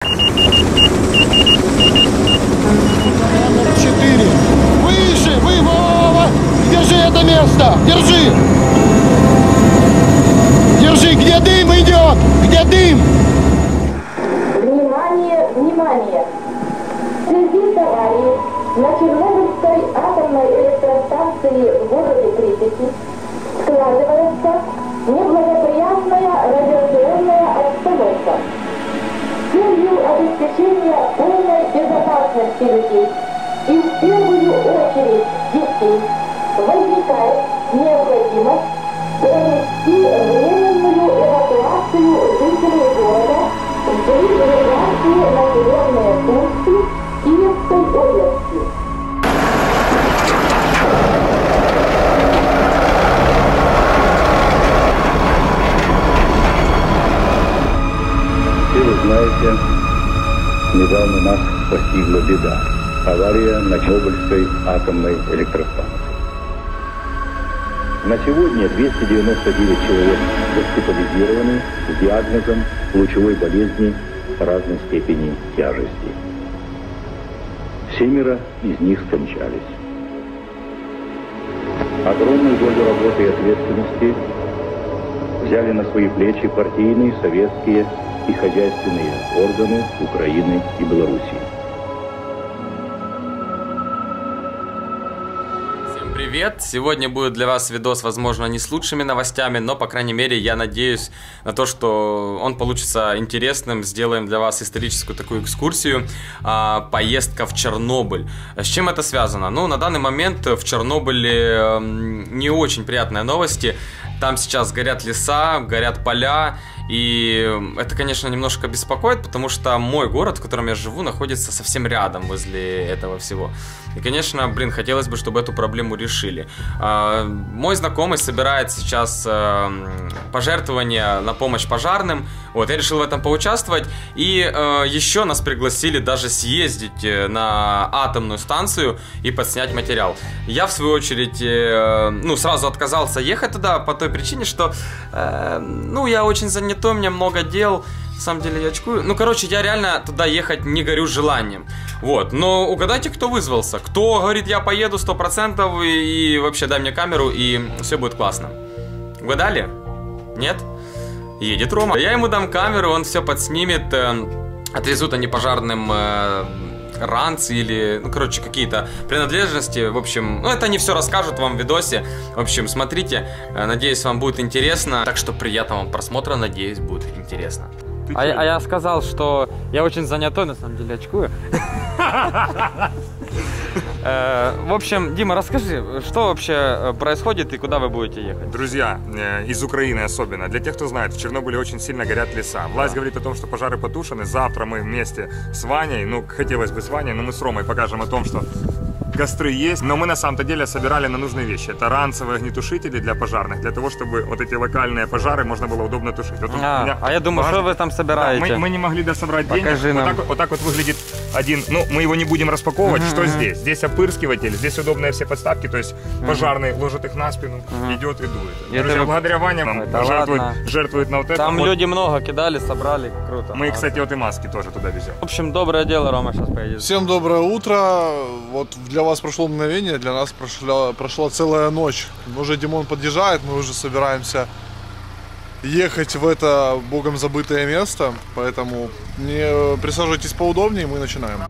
Номер 4. Выше, Вова! Держи это место! Держи! Держи! Где дым идет? Где дым? Внимание, внимание! Сердит аварии на Чернобыльской атомной электростанции в городе Припяти складывается неблагоприятная радиационная обстановка. С целью обеспечения полной безопасности людей и в первую очередь детей возникает необходимость провести временную эвакуацию жителей города в ближайшие населенные пункты Киевской области. Все вы знаете, недавно нас постигла беда. Авария на Чернобыльской атомной электростанции. На сегодня 299 человек госпитализированы с диагнозом лучевой болезни разной степени тяжести. 7 из них скончались. Огромную долю работы и ответственности взяли на свои плечи партийные, советские и хозяйственные органы Украины и Белоруссии. Всем привет! Сегодня будет для вас видос, возможно, не с лучшими новостями, но, по крайней мере, я надеюсь на то, что он получится интересным. Сделаем для вас историческую такую экскурсию. Поездка в Чернобыль. С чем это связано? Ну, на данный момент в Чернобыле не очень приятные новости. Там сейчас горят леса, горят поля. И это, конечно, немножко беспокоит, потому что мой город, в котором я живу, находится совсем рядом возле этого всего. И, конечно, хотелось бы, чтобы эту проблему решили. Мой знакомый собирает сейчас пожертвования на помощь пожарным. Вот, я решил в этом поучаствовать. И еще нас пригласили даже съездить на атомную станцию и подснять материал. Я, в свою очередь, сразу отказался ехать туда по той причине, что, я очень занят. У меня много дел, на самом деле я очкую. Я реально туда ехать не горю желанием. Вот, но угадайте, кто вызвался. Кто говорит, я поеду 100% и вообще дай мне камеру, и все будет классно. Угадали? Нет? Едет Рома. Я ему дам камеру, он все подснимет. Отвезут они пожарным ранцы или, какие-то принадлежности. В общем, это они все расскажут вам в видосе. В общем, смотрите, надеюсь, вам будет интересно. Так что приятного вам просмотра, надеюсь, будет интересно. А я сказал, что я очень занятой, на самом деле очкую. В общем, Дима, расскажи, что вообще происходит и куда вы будете ехать? Друзья, из Украины особенно, для тех, кто знает, в Чернобыле очень сильно горят леса. Власть говорит о том, что пожары потушены. Завтра мы вместе с Ваней, хотелось бы с Ваней, но мы с Ромой покажем о том, что костры есть, но мы на самом-то деле собирали на нужные вещи. Это ранцевые огнетушители для пожарных, для того, чтобы вот эти локальные пожары можно было удобно тушить. Вот я думаю, что вы там собираете? Да, мы не могли дособрать денег. Нам. Вот так вот выглядит один, мы его не будем распаковывать. Что здесь? Здесь опырскиватель, здесь удобные все подставки, то есть пожарный ложит их на спину, идет и дует. Друзья, благодаря Ване нам жертвуют на вот это. Там люди много кидали, собрали, круто. Мы, кстати, вот и маски тоже туда везем. В общем, доброе дело, Рома сейчас поедет. Всем доброе утро. Вот для вас прошло мгновение, для нас прошла целая ночь. Уже Димон подъезжает, мы уже собираемся ехать в это богом забытое место. Поэтому присаживайтесь поудобнее, мы начинаем.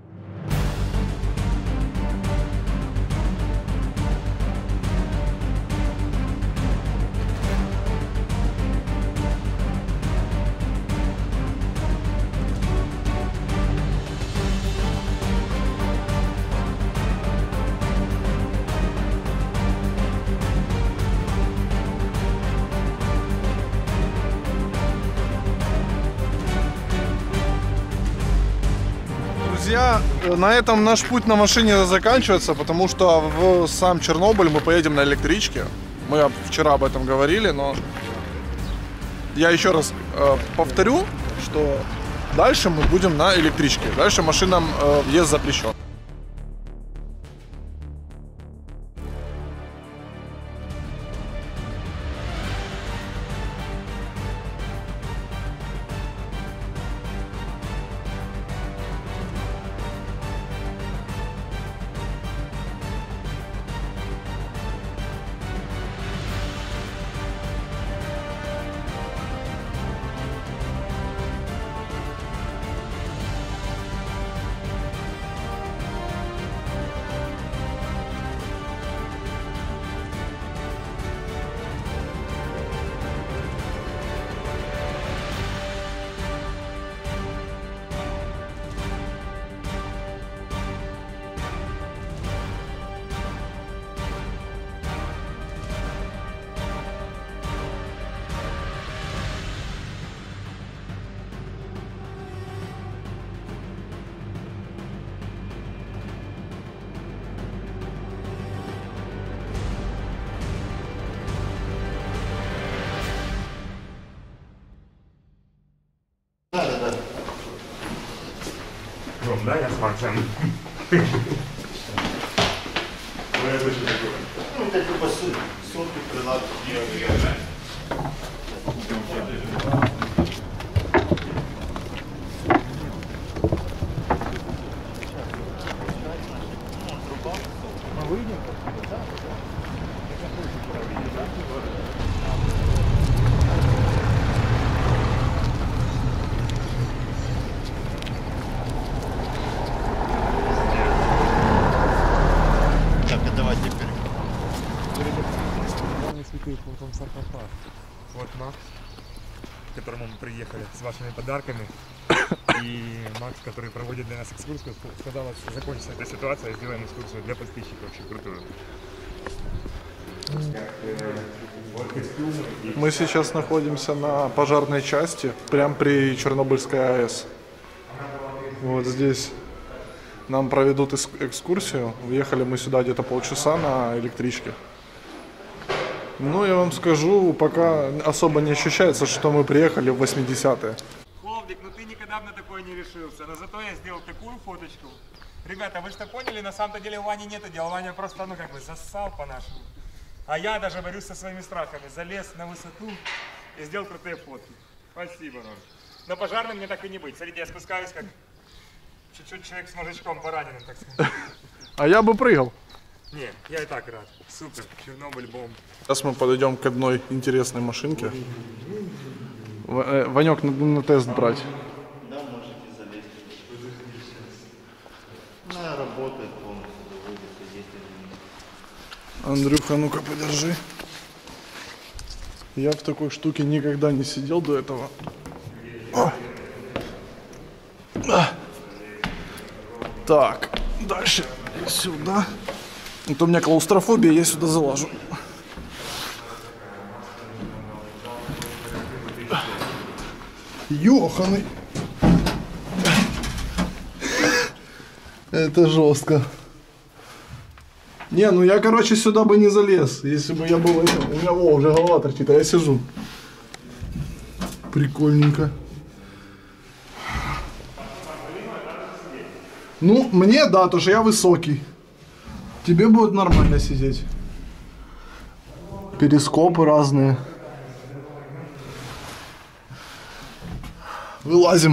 Друзья, на этом наш путь на машине заканчивается, потому что в сам Чернобыль мы поедем на электричке. Мы вчера об этом говорили, но я еще раз повторю, что дальше мы будем на электричке. Дальше машинам въезд запрещен. Ром, да, я с Максом. Ну, это типа сотки прилад. Так, а давай теперь. Вот Макс, к которому мы приехали с вашими подарками. И Макс, который проводит для нас экскурсию, сказал, что закончится эта ситуация, сделаем экскурсию для подписчиков, вообще крутую. Мы сейчас находимся на пожарной части, прямо при Чернобыльской АЭС. Вот здесь нам проведут экскурсию. Уехали мы сюда где-то полчаса на электричке. Ну, я вам скажу, пока особо не ощущается, что мы приехали в 80-е. Холдик, ну ты никогда бы на такое не решился, но зато я сделал такую фоточку. Ребята, вы что поняли, на самом-то деле у Вани нету дела, Ваня просто, ну как бы, зассал по-нашему. А я даже борюсь со своими страхами, залез на высоту и сделал крутые фотки. Спасибо, Ром. Но пожарным мне так и не быть. Смотрите, я спускаюсь как чуть-чуть человек с мозжечком пораненным, так сказать. А я бы прыгал. Не, я и так рад. Супер, Чернобыль бомб. Сейчас мы подойдем к одной интересной машинке. Ванек, надо на тест брать. Да, можете залезть. Она работает полностью, выводится, есть. Андрюха, ну-ка подержи. Я в такой штуке никогда не сидел до этого. Так, дальше сюда. Это у меня клаустрофобия, я сюда залажу. Ёханый. Это жестко. Не, ну я, короче, сюда бы не залез, если бы я был... У меня, уже голова торчит, а я сижу. Прикольненько. Ну, мне, да, потому что я высокий. Тебе будет нормально сидеть. Перископы разные. Вылазим.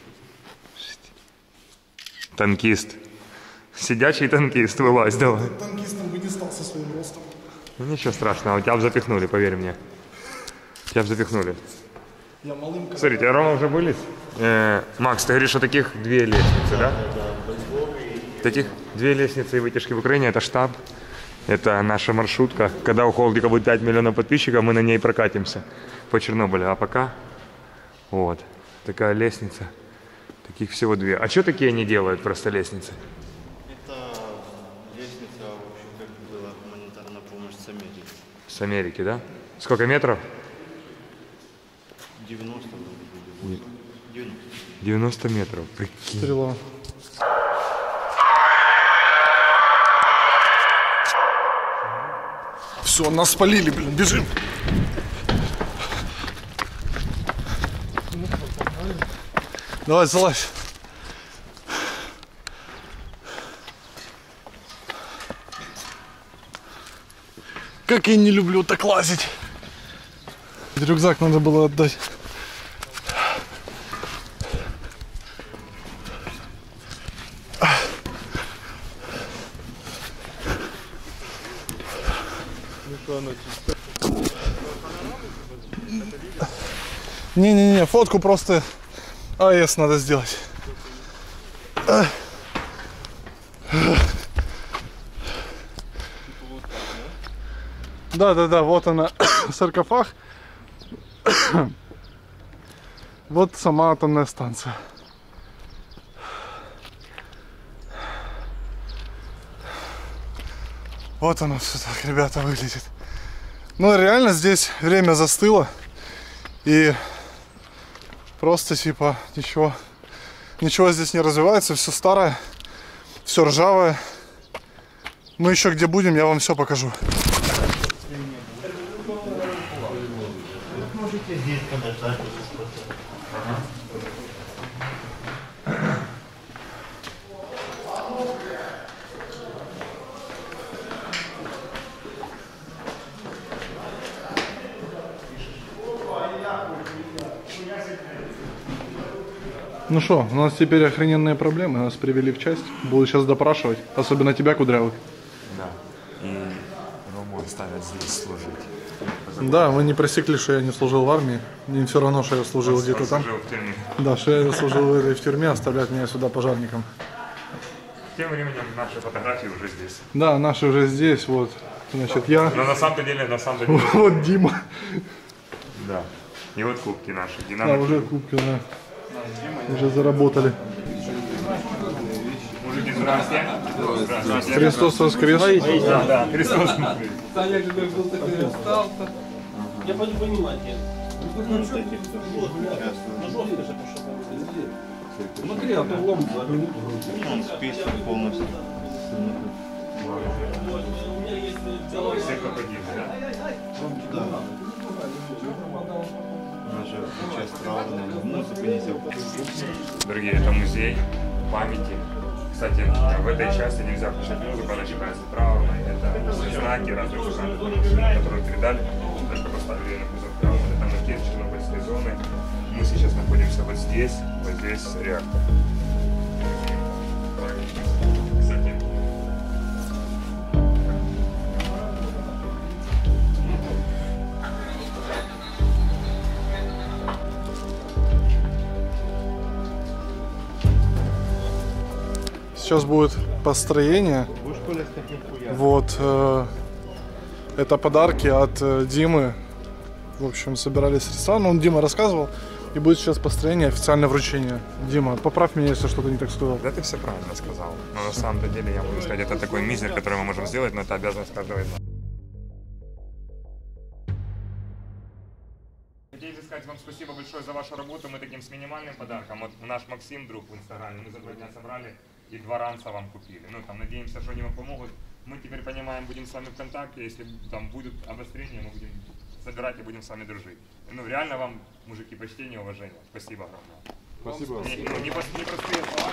Танкист. Сидячий танкист, вылазь давай. Танкистом бы не стал со своим ростом. Ну ничего страшного, тебя бы запихнули, поверь мне. Тебя бы запихнули. Я малым... Смотрите, Рома уже вылез. Макс, ты говоришь, что таких две лестницы, да? Таких две лестницы и вытяжки в Украине, это штаб. Это наша маршрутка. Когда у Холдика будет 5 миллионов подписчиков, мы на ней прокатимся по Чернобылю. А пока вот такая лестница. Таких всего две. А что такие они делают, просто лестницы? Это лестница, в общем, как была гуманитарная помощь с Америки. С Америки, да? Сколько метров? 90 вроде бы. 90. 90 метров. Прикинь. Стрела. Все, нас спалили, блин, бежим. Давай, залазь. Как я не люблю так лазить. Рюкзак надо было отдать. Не-не-не, фотку просто АЭС надо сделать. Да-да-да, вот она, саркофаг. Вот сама атомная станция. Вот оно все так, ребята, выглядит. Ну, реально здесь время застыло. И просто типа ничего здесь не развивается, все старое, все ржавое. Мы еще где будем, я вам все покажу. Можете здесь подождать. Ну что, у нас теперь охрененные проблемы. Нас привели в часть. Буду сейчас допрашивать. Особенно тебя, Кудрявый. Да. И Рому оставят здесь служить. Да, мы не просекли, что я не служил в армии. Им все равно, что я служил где-то там. Служил в тюрьме. Да, что я служил в тюрьме, оставлять меня сюда пожарником. Тем временем наши фотографии уже здесь. Да, наши уже здесь, вот. Значит, я... Но на самом деле... Вот Дима. Да. И вот кубки наши. Да, Динамо. уже кубки, да. Уже заработали. Мужики, здравствуйте. Здравствуйте. Христос воскрес. Да, да, Христос воскрес. Я когда был такой устал-то. Я не понимаю, нет. Ну, что ты жестко же пошел. Смотри, а то лом за минуту. Он список полностью. Все, кто погибли, да? Да. Наша часть травмы, музыку нельзя послушать. Дорогие, это музей памяти. Кстати, в этой части нельзя включать музыку, она считается травмой. Это все знаки разных машин, которые передали, только поставили на кузов травмы. Это макет Чернобыльской зоны. Мы сейчас находимся вот здесь реактор. Кстати, Сейчас будет построение. Вот. Это подарки от Димы. В общем, собирали средства. Ну, Дима рассказывал. И будет сейчас построение, официальное вручение. Дима, поправь меня, если что-то не так сказал. да, ты все правильно сказал. Но на самом деле, я могу сказать, это такой мизер, который мы можем сделать, но это обязанность каждого из нас. Хотели сказать вам спасибо большое за вашу работу. Мы таким с минимальным подарком. Вот наш Максим, друг в Инстаграме, мы за 2 дня собрали и 2 ранца вам купили. Ну, там, надеемся, что они вам помогут. Мы теперь понимаем, будем с вами в контакте. Если там будут обострения, мы будем собирать и будем с вами дружить. Ну, реально вам, мужики, почтение и уважение. Спасибо огромное. Спасибо. Не простые слова.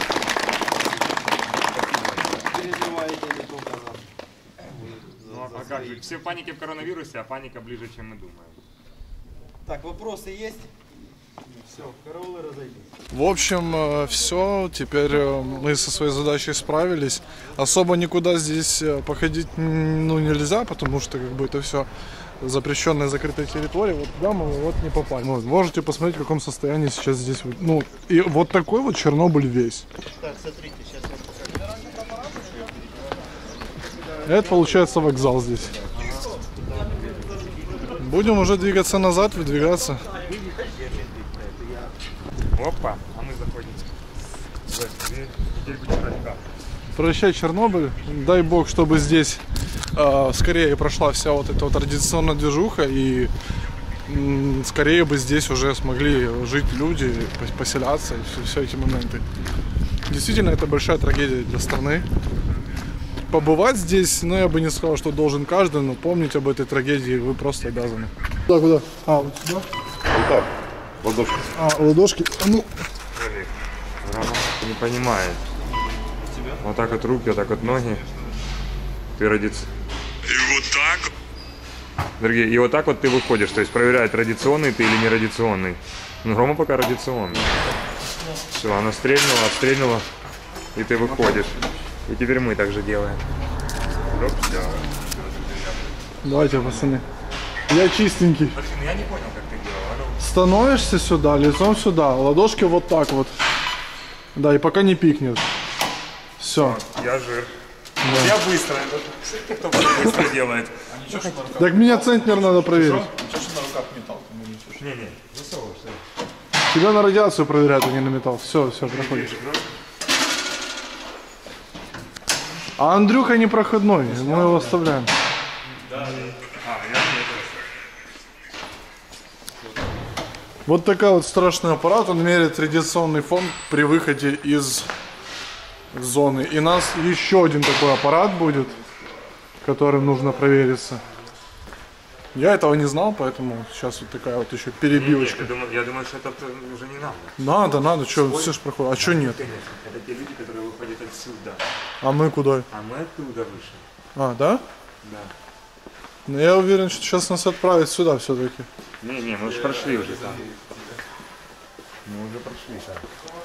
Переживаете не только за... Ну, а как же? Все в панике в коронавирусе, а паника ближе, чем мы думаем. Так, вопросы есть? Все, караулы разойдись. В общем, все. Теперь мы со своей задачей справились. Особо никуда здесь походить нельзя, потому что как бы это все запрещенная закрытая территория. Вот туда мы вот не попали. Вот, можете посмотреть, в каком состоянии сейчас здесь. Ну, и вот такой вот Чернобыль весь. Так, смотрите, сейчас я покажу. Это получается вокзал здесь. Будем уже двигаться назад, выдвигаться. Опа, а мы заходим в эту дверь. Теперь будем ждать карту. Прощай, Чернобыль. Дай бог, чтобы здесь скорее прошла вся вот эта вот традиционная движуха и скорее бы здесь уже смогли жить люди, поселяться и все эти моменты. Действительно, это большая трагедия для страны. Побывать здесь, ну, я бы не сказал, что должен каждый, но помнить об этой трагедии вы просто обязаны. Куда? А, вот сюда? Вот так, ладошки. А, ладошки. Ну, Рома не понимает. Вот так вот руки, вот так вот ноги. Ты родится. И вот так. Дорогие, и вот так вот ты выходишь, то есть проверяет, традиционный ты или не традиционный. Ну, Рома пока традиционный. Все, она стрельнула, отстрельнула, и ты выходишь. И теперь мы так же делаем. Оп, все. давайте, пацаны. Я чистенький. Подожди, ну я не понял, как ты делал. Становишься сюда, лицом сюда, ладошки вот так вот. Да, и пока не пикнет. Все. Я жир. Я быстро. Кто быстро делает? Так меня центнер надо проверить. Не-не, засовываешься. Тебя на радиацию проверяют, а не на металл. Все, проходишь. А Андрюха не проходной, мы его оставляем. Вот такой вот страшный аппарат, он меряет радиационный фон при выходе из зоны. И у нас еще один такой аппарат будет, которым нужно провериться. Я этого не знал, поэтому сейчас вот такая вот еще перебивочка. Я думаю, что это уже не надо. Надо, что, все же проходит. А что нет? Это те люди, которые выходят отсюда. А мы куда? А мы оттуда вышли. А, да? Да. Но я уверен, что сейчас нас отправят сюда все-таки. Не, мы же прошли уже там. Мы уже прошли, так.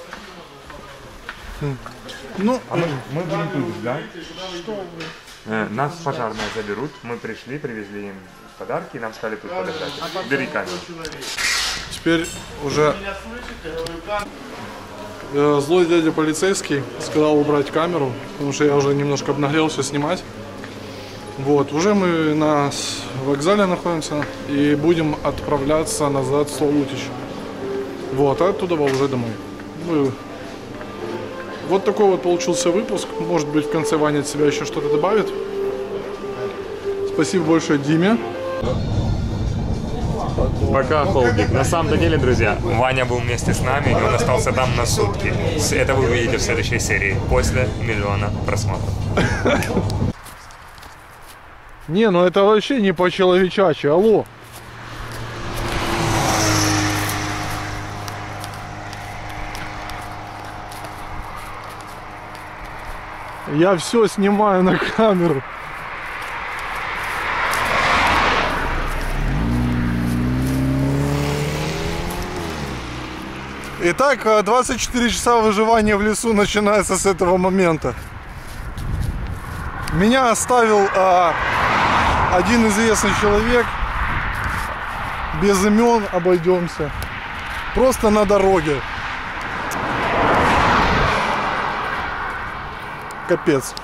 Ну, А мы будем тут ждать. Нас пожарные заберут. Мы пришли, привезли им подарки, нам стали тут подождать. Бери камеру. теперь уже злой дядя полицейский сказал убрать камеру, потому что я уже немножко обнаглел все снимать. Вот, уже мы на вокзале находимся и будем отправляться назад в Славутич. Вот, а оттуда уже домой. Вот такой вот получился выпуск. Может быть, в конце Ваня от себя еще что-то добавит. Спасибо большое Диме. Пока, Холдик. На самом деле, друзья, Ваня был вместе с нами, и он остался там на сутки. Это вы увидите в следующей серии, после 1 миллиона просмотров. Не, ну это вообще не по-человечачьи, алло. Я все снимаю на камеру. Итак, 24 часа выживания в лесу начинается с этого момента. Меня оставил один известный человек, без имен обойдемся, просто на дороге. Капец.